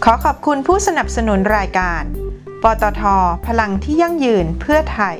ขอขอบคุณผู้สนับสนุนรายการ ปตท.พลังที่ยั่งยืนเพื่อไทย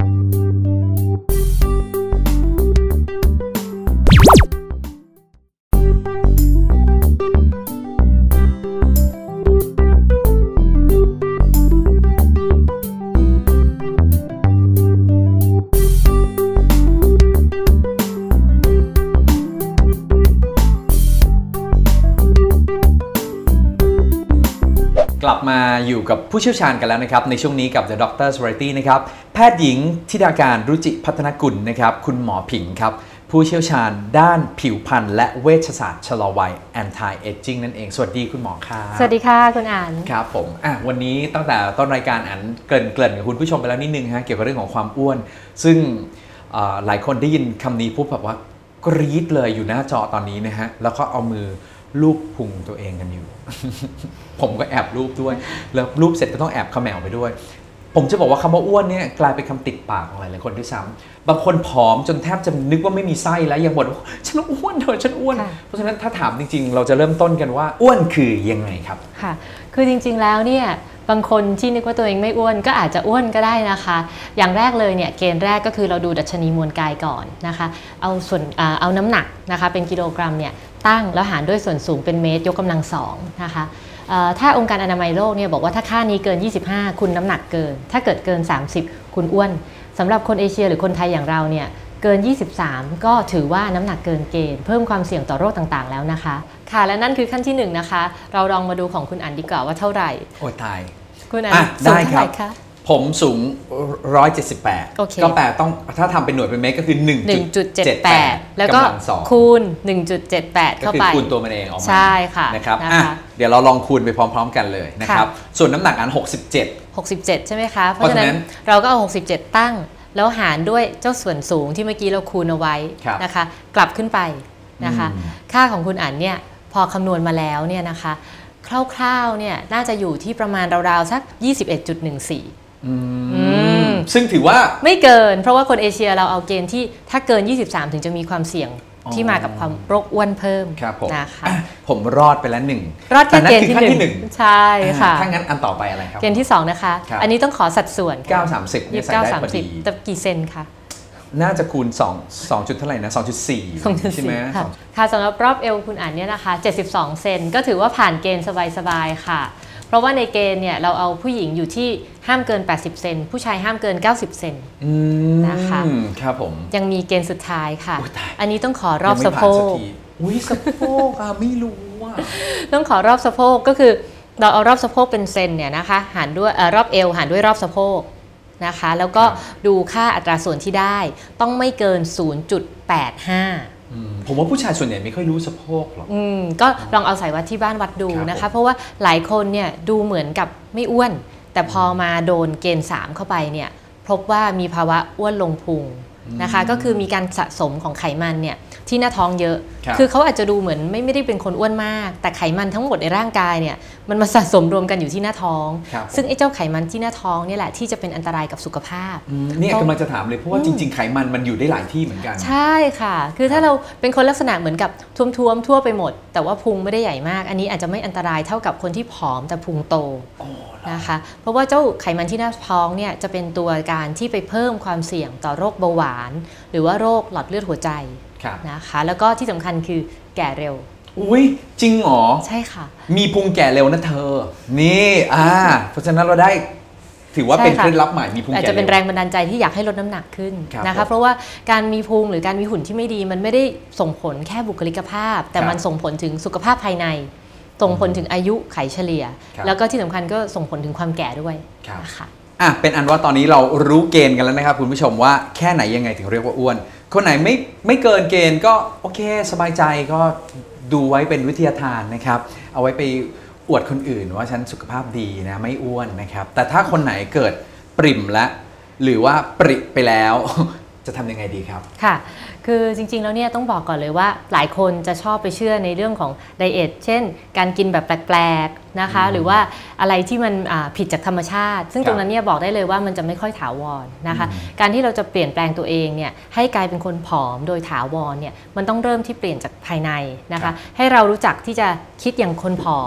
กลับมาอยู่กับผู้เชี่ยวชาญกันแล้วนะครับในช่วงนี้กับ The Doctor's Variety นะครับแพทย์หญิงธิดาการรุจิพัฒนกุลนะครับคุณหมอผิงครับผู้เชี่ยวชาญด้านผิวพรรณและเวชศาสตร์ชะลอวัย Anti Aging นั่นเองสวัสดีคุณหมอครับสวัสดีค่ะคุณอั๋นครับผมวันนี้ตั้งแต่ต้นรายการอั๋นเกริ่นกับคุณผู้ชมไปแล้วนิดนึงฮะเกี่ยวกับเรื่องของความอ้วนซึ่งหลายคนได้ยินคำนี้ปุ๊บแบบว่ากรี๊ดเลยอยู่หน้าจอตอนนี้นะฮะแล้วก็เอามือลูบพุงตัวเองกันอยู่ ผมก็แอบรูปด้วยแล้วรูปเสร็จก็ต้องแอบเขม่าไปด้วยผมจะบอกว่าคำว่าอ้วนเนี่ยกลายเป็นคำติดปากของหลายคนด้วยซ้ำบางคนผอมจนแทบจะนึกว่าไม่มีไส้แล้วยังบ่นว่าฉันอ้วนเถอะฉันอ้วนเพราะฉะนั้นถ้าถามจริงๆเราจะเริ่มต้นกันว่าอ้วนคือยังไงครับค่ะคือจริงๆแล้วเนี่ยบางคนที่นึกว่าตัวเองไม่อ้วนก็อาจจะอ้วนก็ได้นะคะอย่างแรกเลยเนี่ยเกณฑ์แรกก็คือเราดูดัชนีมวลกายก่อนนะคะเอาน้ำหนักนะคะเป็นกิโลกรัมเนี่ยตั้งแล้วหารด้วยส่วนสูงเป็นเมตรยกกำลัง2นะคะถ้าองค์การอนามัยโลกเนี่ยบอกว่าถ้าค่านี้เกิน25คุณน้ำหนักเกินถ้าเกิดเกิน30คุณอ้วนสำหรับคนเอเชียหรือคนไทยอย่างเราเนี่ยเกิน23ก็ถือว่าน้ำหนักเกินเกณฑ์เพิ่มความเสี่ยงต่อโรคต่างๆแล้วนะคะค่ะและนั่นคือขั้นที่1นะคะเราลองมาดูของคุณอั๋นดีกว่าว่าเท่าไหร่โอ้ตายคุณอั๋นสูงเท่าไหร่คะผมสูง178ก็แปลต้องถ้าทำเป็นหน่วยเป็นเมตรก็คือ 1.78 แล้วก็คูณ 1.78 เข้าไปก็คือคูณตัวมันเองออกมาใช่ค่ะนะครับเดี๋ยวเราลองคูณไปพร้อมๆกันเลยนะครับส่วนน้ำหนักอัน67 ใช่ไหมคะเพราะฉะนั้นเราก็เอา67ตั้งแล้วหารด้วยเจ้าส่วนสูงที่เมื่อกี้เราคูณเอาไว้นะคะกลับขึ้นไปนะคะค่าของคุณอั๋นเนี่ยพอคำนวณมาแล้วเนี่ยนะคะคร่าวๆเนี่ยน่าจะอยู่ที่ประมาณราวๆสัก 21.14 ซึ่งถือว่าไม่เกินเพราะว่าคนเอเชียเราเอาเกณฑ์ที่ถ้าเกิน23ถึงจะมีความเสี่ยงที่มากับความโรคอ้วนเพิ่มนะคะผมรอดไปแล้ว1 รอดแค่เกณฑ์ที่1ใช่ค่ะถ้างั้นอันต่อไปอะไรครับเกณฑ์ที่2นะคะอันนี้ต้องขอสัดส่วน 930เนี่ยใส่ได้พอดีแต่กี่เซนคะน่าจะคูณ2จุดเท่าไหร่นะ 2.4 ใช่ไหมค่ะสำหรับรอบเอวคุณอั๋นเนี่ยนะคะ72เซนก็ถือว่าผ่านเกณฑ์สบายๆค่ะเพราะว่าในเกณฑ์เนี่ยเราเอาผู้หญิงอยู่ที่ห้ามเกิน80เซนผู้ชายห้ามเกิน90เซนนะคะครับผมยังมีเกณฑ์สุดท้ายค่ะอันนี้ต้องขอรอบสะโพกอุ้ยสะโพกไม่รู้ว่าต้องขอรอบสะโพกก็คือเราเอารอบสะโพกเป็นเซนเนี่ยนะคะหารด้วยรอบเอวหารด้วยรอบสะโพกนะคะแล้วก็ดูค่าอัตราส่วนที่ได้ต้องไม่เกิน 0.85 ผมว่าผู้ชายส่วนใหญ่ไม่ค่อยรู้สะโพกหรอกก็ลองเอาสายวัดที่บ้านวัดดูนะคะเพราะว่าหลายคนเนี่ยดูเหมือนกับไม่อ้วนแต่พอมาโดนเกณฑ์3เข้าไปเนี่ยพบว่ามีภาวะอ้วนลงพุงนะคะก็คือมีการสะสมของไขมันเนี่ยที่หน้าท้องเยอะคือเขาอาจจะดูเหมือนไม่ได้เป็นคนอ้วนมากแต่ไขมันทั้งหมดในร่างกายเนี่ยมันมาสะสมรวมกันอยู่ที่หน้าท้องซึ่งไอ้เจ้าไขมันที่หน้าท้องนี่แหละที่จะเป็นอันตรายกับสุขภาพเนี่ยกำลังจะถามเลยเพราะว่าจริงๆไขมันมันอยู่ได้หลายที่เหมือนกันใช่ค่ะคือถ้าเราเป็นคนลักษณะเหมือนกับท้วมๆทั่วไปหมดแต่ว่าพุงไม่ได้ใหญ่มากอันนี้อาจจะไม่อันตรายเท่ากับคนที่ผอมแต่พุงโตนะคะเพราะว่าเจ้าไขมันที่หน้าท้องเนี่ยจะเป็นตัวการที่ไปเพิ่มความเสี่ยงต่อโรคเบาหวานหรือว่าโรคหลอดเลือดหัวใจนะคะแล้วก็ที่สำคัญคือแก่เร็วอุ้ยจริงเหรอใช่ค่ะมีพุงแก่เร็วนะเธอนี่เพราะฉะนั้นเราได้ถือว่าเป็นเคล็ดลับใหม่มีพุงแก่เร็วอาจจะเป็นแรงบันดาลใจที่อยากให้ลดน้ำหนักขึ้นนะคะเพราะว่าการมีพุงหรือการมีหุ่นที่ไม่ดีมันไม่ได้ส่งผลแค่บุคลิกภาพแต่มันส่งผลถึงสุขภาพภายในส่งผลถึงอายุไขเฉลี่ยแล้วก็ที่สำคัญก็ส่งผลถึงความแก่ด้วยนะคะเป็นอันว่าตอนนี้เรารู้เกณฑ์กันแล้วนะครับคุณผู้ชมว่าแค่ไหนยังไงถึงเรียกว่าอ้วนคนไหนไม่เกินเกณฑ์ก็โอเคสบายใจก็ดูไว้เป็นวิทยาทานนะครับเอาไว้ไปอวดคนอื่นว่าฉันสุขภาพดีนะไม่อ้วนนะครับแต่ถ้าคนไหนเกิดปริ่มแล้วหรือว่าปริไปแล้วจะทำยังไงดีครับค่ะคือจริงๆแล้วเนี่ยต้องบอกก่อนเลยว่าหลายคนจะชอบไปเชื่อในเรื่องของไดเอทเช่นการกินแบบแปลกๆนะคะหรือว่าอะไรที่มันผิดจากธรรมชาติซึ่งตรงนั้นเนี่ยบอกได้เลยว่ามันจะไม่ค่อยถาวรนะคะการที่เราจะเปลี่ยนแปลงตัวเองเนี่ยให้กลายเป็นคนผอมโดยถาวรเนี่ยมันต้องเริ่มที่เปลี่ยนจากภายในนะคะให้เรารู้จักที่จะคิดอย่างคนผอม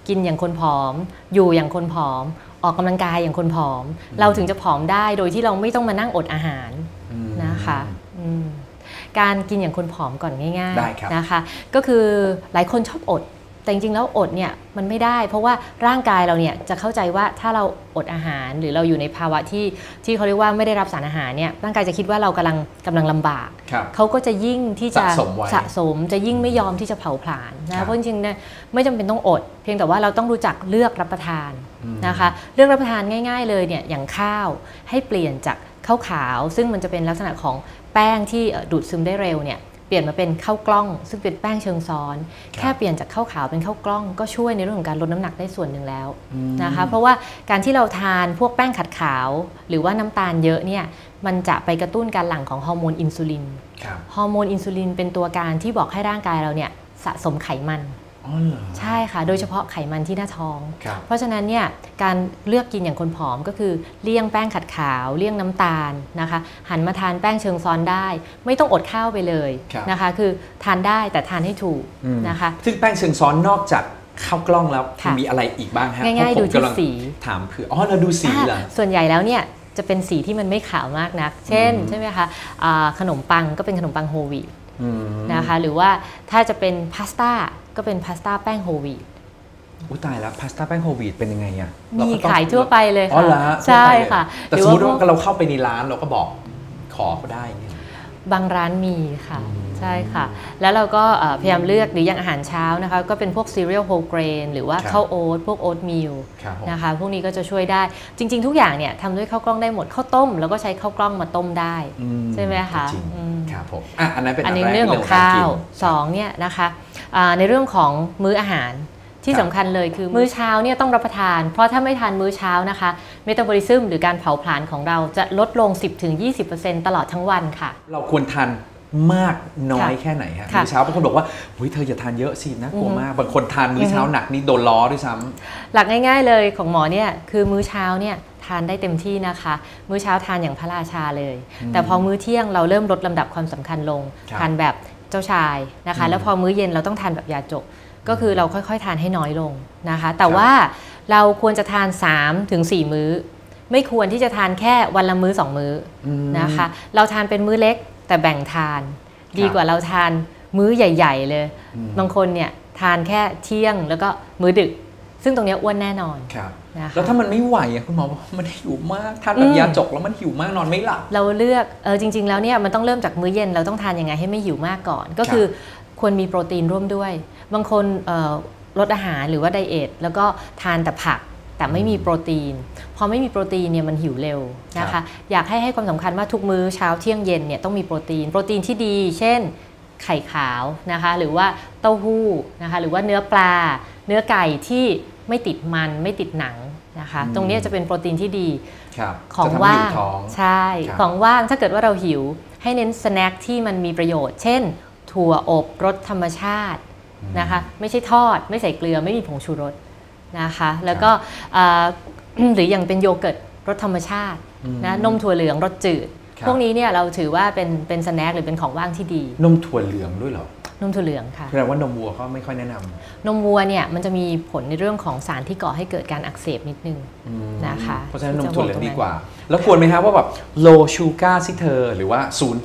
กินอย่างคนผอมอยู่อย่างคนผอมออกกำลังกายอย่างคนผอมเราถึงจะผอมได้โดยที่เราไม่ต้องมานั่งอดอาหารนะคะการกินอย่างคนผอมก่อนง่ายๆนะคะก็คือหลายคนชอบอดแต่จริงๆแล้วอดเนี่ยมันไม่ได้เพราะว่าร่างกายเราเนี่ยจะเข้าใจว่าถ้าเราอดอาหารหรือเราอยู่ในภาวะที่เขาเรียกว่าไม่ได้รับสารอาหารเนี่ยร่างกายจะคิดว่าเรากำลังลำบากเขาก็จะยิ่งที่จะสะสมจะยิ่งไม่ยอมที่จะเผาผลาญนะเพราะจริงๆเนี่ยไม่จำเป็นต้องอดเพียงแต่ว่าเราต้องรู้จักเลือกรับประทานนะคะเลือกรับประทานง่ายๆเลยเนี่ยอย่างข้าวให้เปลี่ยนจากข้าวขาวซึ่งมันจะเป็นลักษณะของแป้งที่ดูดซึมได้เร็วเนี่ยเปลี่ยนมาเป็นข้าวกล้องซึ่งเป็นแป้งเชิงซ้อนแค่เปลี่ยนจากข้าวขาวเป็นข้าวกล้องก็ช่วยในเรื่องของการลดน้ำหนักได้ส่วนหนึ่งแล้วนะคะเพราะว่าการที่เราทานพวกแป้งขัดขาวหรือว่าน้ำตาลเยอะเนี่ยมันจะไปกระตุ้นการหลั่งของฮอร์โมนอินซูลินฮอร์โมนอินซูลินเป็นตัวการที่บอกให้ร่างกายเราเนี่ยสะสมไขมันใช่ค่ะโดยเฉพาะไขมันที่หน้าท้องเพราะฉะนั้นเนี่ยการเลือกกินอย่างคนผอมก็คือเลี่ยงแป้งขัดขาวเลี่ยงน้ำตาลนะคะหันมาทานแป้งเชิงซ้อนได้ไม่ต้องอดข้าวไปเลยนะคะคือทานได้แต่ทานให้ถูกนะคะซึ่งแป้งเชิงซ้อนนอกจากข้าวกล้องแล้วมีอะไรอีกบ้างฮะง่ายๆดูที่สีถามเผื่อเราดูสีเหรอส่วนใหญ่แล้วเนี่ยจะเป็นสีที่มันไม่ขาวมากนักเช่นใช่ไหมคะขนมปังก็เป็นขนมปังโฮลวีตนะคะหรือว่าถ้าจะเป็นพาสต้าก็เป็นพาสต้าแป้งโฮลวีตตายแล้วพาสต้าแป้งโฮลวีตเป็นยังไงอ่ะมีขายทั่วไปเลยค่ะใช่ค่ะแต่สมมติว่าเราเข้าไปในร้านเราก็บอกขอเขาได้บางร้านมีค่ะใช่ค่ะแล้วเราก็พยายามเลือกหรืออย่างอาหารเช้านะคะก็เป็นพวกซีเรียลโฮลเกรนหรือว่าข้าวโอ๊ตพวกโอ๊ตมิลนะคะพวกนี้ก็จะช่วยได้จริงๆทุกอย่างเนี่ยทำด้วยข้าวกล้องได้หมดข้าวต้มแล้วก็ใช้ข้าวกล้องมาต้มได้ใช่ไหมคะครับผมอันนั้นเป็นเรื่องของข้าว2เนี่ยนะคะในเรื่องของมื้ออาหารที่สำคัญเลยคือมื้อเช้าเนี่ยต้องรับประทานเพราะถ้าไม่ทานมื้อเช้านะคะเมตาบอลิซึมหรือการเผาผลาญของเราจะลดลง 10-20% ตลอดทั้งวันค่ะเราควรทานมากน้อยแค่ไหนฮะมื้อเช้าบางคนบอกว่าเธออย่าทานเยอะสินะกลัวมากบางคนทานมื้อเช้าหนักนี่โดนล้อด้วยซ้ำหลักง่ายๆเลยของหมอเนี่ยคือมื้อเช้าเนี่ยทานได้เต็มที่นะคะมื้อเช้าทานอย่างพระราชาเลยแต่พอมื้อเที่ยงเราเริ่มลดลำดับความสำคัญลงทานแบบเจ้าชายนะคะแล้วพอมื้อเย็นเราต้องทานแบบยาจกก็คือเราค่อยๆทานให้น้อยลงนะคะแต่ว่าเราควรจะทาน 3-4 มื้อไม่ควรที่จะทานแค่วันละมื้อ2มื้อนะคะเราทานเป็นมื้อเล็กแต่แบ่งทานดีกว่าเราทานมื้อใหญ่ๆเลยบางคนเนี่ยทานแค่เที่ยงแล้วก็มื้อดึกซึ่งตรงนี้อ้วนแน่นอนแล้วถ้ามันไม่ไหวคุณหมอบอกมันหิวมากทานแบบยาจกแล้วมันหิวมากนอนไม่หลับเราเลือกจริงๆแล้วเนี่ยมันต้องเริ่มจากมื้อเย็นเราต้องทานยังไงให้ไม่หิวมากก่อนก็คือควรมีโปรตีนร่วมด้วยบางคนลดอาหารหรือว่าไดเอทแล้วก็ทานแต่ผักแต่ไม่มีโปรตีนพอไม่มีโปรตีนเนี่ยมันหิวเร็วนะคะอยากให้ความสำคัญว่าทุกมื้อเช้าเที่ยงเย็นเนี่ยต้องมีโปรตีนที่ดีเช่นไข่ขาวนะคะหรือว่าเต้าหู้นะคะหรือว่าเนื้อปลาเนื้อไก่ที่ไม่ติดมันไม่ติดหนังนะคะตรงนี้จะเป็นโปรตีนที่ดีของว่างใช่ของว่างถ้าเกิดว่าเราหิวให้เน้นสแน็คที่มันมีประโยชน์เช่นถั่วอบรสธรรมชาตินะคะไม่ใช่ทอดไม่ใส่เกลือไม่มีผงชูรสนะคะแล้วก็หรืออย่างเป็นโยเกิร์ตรสธรรมชาตินะนมถั่วเหลืองรสจืดพวกนี้เนี่ยเราถือว่าเป็นสแน็คหรือเป็นของว่างที่ดีนมถั่วเหลืองด้วยเหรอนมถั่วเหลืองค่ะแปลว่านมวัวก็ไม่ค่อยแนะนำนมวัวเนี่ยมันจะมีผลในเรื่องของสารที่ก่อให้เกิดการอักเสบนิดนึงนะคะเพราะฉะนั้นนมถั่วเหลืองดีกว่าแล้วควรไหมครับว่าแบบ low sugar ซิเธอหรือว่า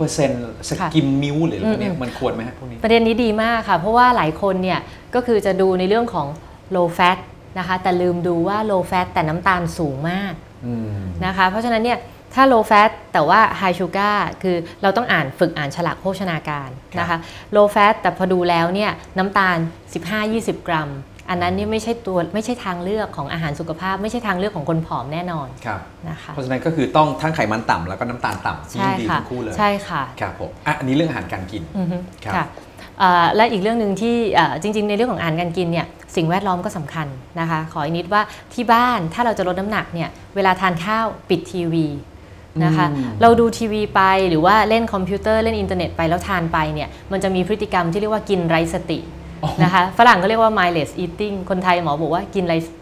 0% สกิมมิลหรืออะไรเนี่ยมันควรไหมฮะพวกนี้ประเด็นนี้ดีมากค่ะเพราะว่าหลายคนเนี่ยก็คือจะดูในเรื่องของ low fat นะคะแต่ลืมดูว่า low fat แต่น้ำตาลสูงมากนะคะเพราะฉะนั้นเนี่ยถ้า low fat แต่ว่า high sugar คือเราต้องฝึกอ่านฉลากโภชนาการนะคะ low fat แต่พอดูแล้วเนี่ยน้ำตาล 15-20 กรัมอันนั้นนี่ไม่ใช่ทางเลือกของอาหารสุขภาพไม่ใช่ทางเลือกของคนผอมแน่นอนนะคะเพราะฉะนั้นก็คือต้องทั้งไขมันต่ำแล้วก็น้ำตาลต่ำที่ดีทั้งคู่เลยใช่ค่ะครับผมอันนี้เรื่องอาหารการกินค่ะและอีกเรื่องหนึ่งที่จริงๆในเรื่องของอาหารการกินเนี่ยสิ่งแวดล้อมก็สำคัญนะคะขออีกนิดว่าที่บ้านถ้าเราจะลดน้ำหนักเนี่ยเวลาทานข้าวปิดทีวีนะคะเราดูทีวีไปหรือว่าเล่นคอมพิวเตอร์เล่นอินเทอร์เน็ตไปแล้วทานไปเนี่ยมันจะมีพฤติกรรมที่เรียกว่ากินไร้สตินะคะฝรั่งก็เรียกว่า mindless eating คนไทยหมอบอกว่ากินไร้สติ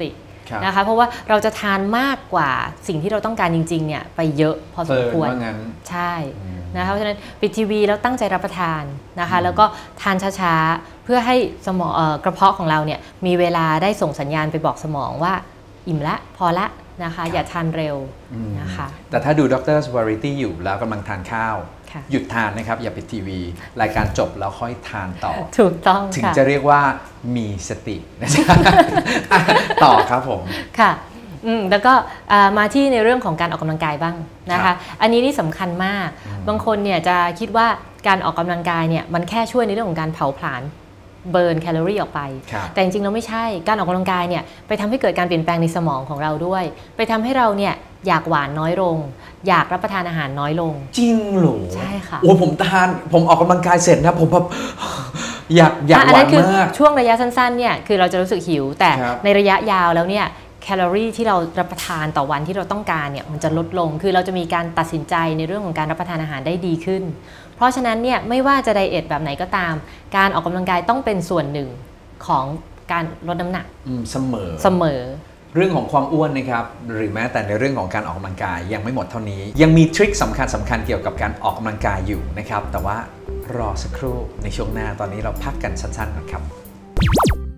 นะคะเพราะว่าเราจะทานมากกว่าสิ่งที่เราต้องการจริงๆเนี่ยไปเยอะพอสมควรใช่นะคะเพราะฉะนั้นปิดทีวีแล้วตั้งใจรับประทานนะคะแล้วก็ทานช้าๆเพื่อให้สมองกระเพาะของเราเนี่ยมีเวลาได้ส่งสัญญาณไปบอกสมองว่าอิ่มละพอละนะคะอย่าทานเร็วนะคะแต่ถ้าดูดรสวาริตี้อยู่แล้วกำลังทานข้าวหยุดทานนะครับอย่าปิดทีวีรายการจบแล้วค่อยทานต่อถูกต้องถึงจะเรียกว่ามีสตินะครับต่อครับผมค่ะแล้วก็มาที่ในเรื่องของการออกกำลังกายบ้างนะคะอันนี้นี่สำคัญมากบางคนเนี่ยจะคิดว่าการออกกำลังกายเนี่ยมันแค่ช่วยในเรื่องของการเผาผลาญเบิร์นแคลอรี่ออกไปแต่จริงๆแล้วไม่ใช่การออกกำลังกายเนี่ยไปทำให้เกิดการเปลี่ยนแปลงในสมองของเราด้วยไปทำให้เราเนี่ยอยากหวานน้อยลงอยากรับประทานอาหารน้อยลงจริงเหรอใช่ค่ะโอ้ผมออกกำลังกายเสร็จนะผมแบบอยากหวานมากช่วงระยะสั้นๆเนี่ยคือเราจะรู้สึกหิวแต่ในระยะยาวแล้วเนี่ยแคลอรี่ที่เรารับประทานต่อวันที่เราต้องการเนี่ยมันจะลดลงคือเราจะมีการตัดสินใจในเรื่องของการรับประทานอาหารได้ดีขึ้นเพราะฉะนั้นเนี่ยไม่ว่าจะไดเอทแบบไหนก็ตามการออกกำลังกายต้องเป็นส่วนหนึ่งของการลดน้ำหนักเสมอเรื่องของความอ้วนนะครับหรือแม้แต่ในเรื่องของการออกกำลังกายยังไม่หมดเท่านี้ยังมีทริคสำคัญเกี่ยวกับการออกกำลังกายอยู่นะครับแต่ว่ารอสักครู่ในช่วงหน้าตอนนี้เราพักกันสั้นๆก่อนครับ